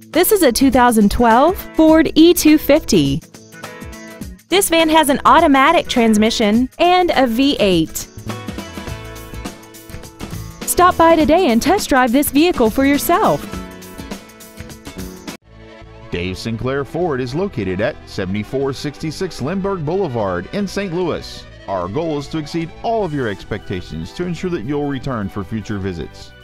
This is a 2012 Ford E-250. This van has an automatic transmission and a V8. Stop by today and test drive this vehicle for yourself. Dave Sinclair Ford is located at 7466 Lindbergh Boulevard in St. Louis. Our goal is to exceed all of your expectations to ensure that you'll return for future visits.